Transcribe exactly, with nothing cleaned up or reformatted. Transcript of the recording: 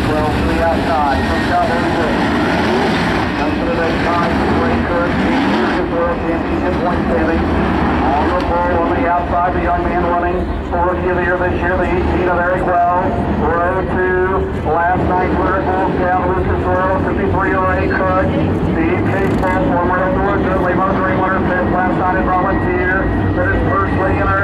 twelve to the outside. From Cowboy six. Comes to the next time. Ray Cook. Second world championship point saving. On the pole on the outside, the young man running for Rookie of the Year this year, the eighteen of Eric Well. Row two, last night's winner, Bulls down, Lucas Royal, fifty-three of Ray Cook. Steve Caseball, former Georgia, Limo Dream winner, fifth last night at Volunteer. That is first lady in our